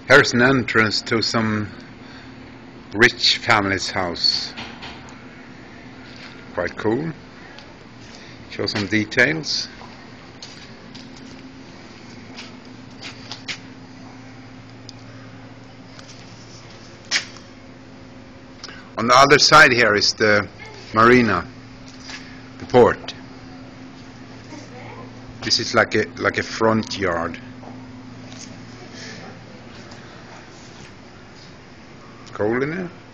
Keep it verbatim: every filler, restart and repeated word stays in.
Here's an entrance to some rich family's house. Quite cool. Show some details. On the other side here is the marina, the port. This is like a like a front yard. Cold in there.